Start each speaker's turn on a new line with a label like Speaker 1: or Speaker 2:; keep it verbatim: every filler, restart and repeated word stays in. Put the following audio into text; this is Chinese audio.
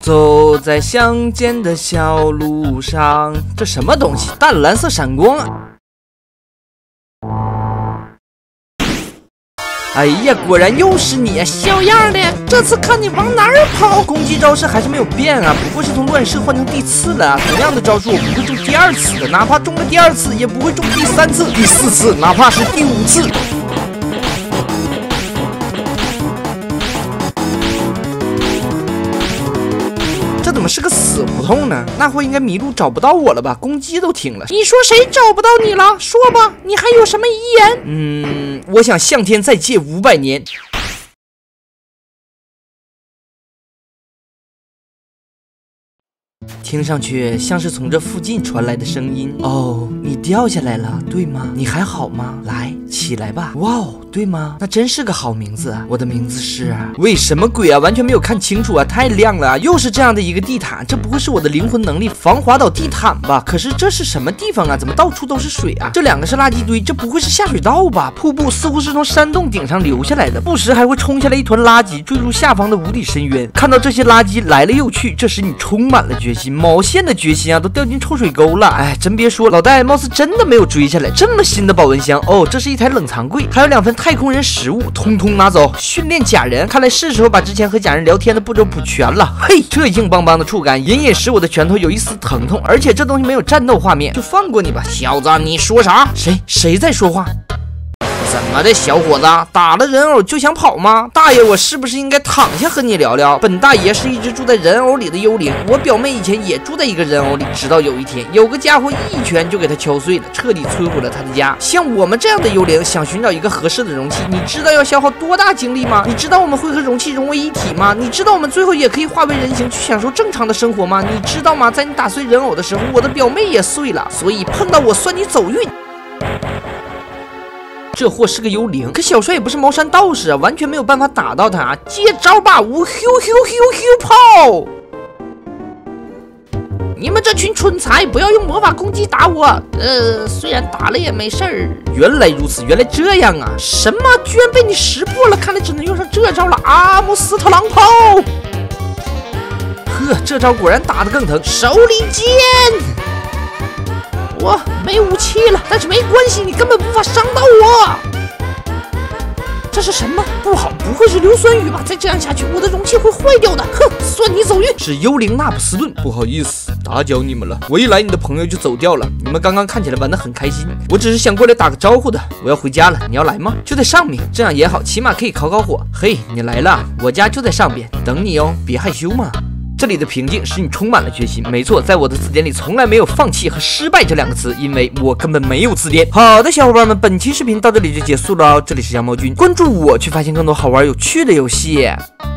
Speaker 1: 走在乡间的小路上，这什么东西？淡蓝色闪光啊！哎呀，果然又是你，小样的！这次看你往哪儿跑！攻击招式还是没有变啊，不过是从乱射换成地刺了。同样的招数我不会中第二次的，哪怕中了第二次，也不会中第三次、第四次，哪怕是第五次。这怎么是个死胡同呢？那货应该迷路找不到我了吧？攻击都停了。你说谁找不到你了？说吧，你还有什么遗言？嗯，我想向天再借五百年。听上去像是从这附近传来的声音。哦，你掉下来了，对吗？你还好吗？来，起来吧。哇哦，对吗？那真是个好名字啊！我的名字是……为什么鬼啊？完全没有看清楚啊！太亮了啊！又是这样的一个地毯，这不会是我的灵魂能力防滑倒地毯吧？可是这是什么地方啊？怎么到处都是水啊？这两个是垃圾堆，这不会是下水道吧？瀑布似乎是从山洞顶上流下来的，不时还会冲下来一团垃圾，坠入下方的无底深渊。看到这些垃圾来了又去，这时你充满了决心。毛线的决心啊，都掉进臭水沟了。哎，真别说，老戴貌似真的没有追下来。这么新的保温箱哦，这是一台冷藏柜，还有两份太空人食物，通通拿走。训练假人，看来是时候把之前和假人聊天的步骤补全了。嘿，这硬邦邦的触感隐隐使我的拳头有一丝疼痛，而且这东西没有战斗画面，就放过你吧。小子，你说啥？谁谁在说话？怎么的，小伙子，打了人偶就想跑吗？大爷，我是不是应该躺下和你聊聊？本大爷是一直住在人偶里的幽灵，我表妹以前也住在一个人偶里，直到有一天，有个家伙一拳就给他敲碎了，彻底摧毁了他的家。像我们这样的幽灵，想寻找一个合适的容器，你知道要消耗多大精力吗？你知道我们会和容器融为一体吗？你知道我们最后也可以化为人形，去享受正常的生活吗？你知道吗？在你打碎人偶的时候，我的表妹也碎了，所以碰到我算你走运。这货是个幽灵，可小帅也不是茅山道士啊，完全没有办法打到他。接招吧，我 Q Q Q Q 炮！你们这群蠢材，不要用魔法攻击打我。呃，虽然打了也没事儿。原来如此，原来这样啊！什么？居然被你识破了？看来只能用上这招了。阿姆斯特朗炮！呵，这招果然打得更疼。手里剑。我没武器了，但是没关系，你根本无法伤到我。这是什么？不好，不会是硫酸雨吧？再这样下去，我的容器会坏掉的。哼，算你走运。是幽灵纳普斯顿，不好意思，打搅你们了。我一来，你的朋友就走掉了。你们刚刚看起来玩得很开心，我只是想过来打个招呼的。我要回家了，你要来吗？就在上面，这样也好，起码可以烤烤火。嘿，你来了，我家就在上边，等你哦，别害羞嘛。这里的平静使你充满了决心。没错，在我的字典里从来没有放弃和失败这两个词，因为我根本没有字典。好的，小伙伴们，本期视频到这里就结束了哦。这里是羊毛君，关注我去发现更多好玩有趣的游戏。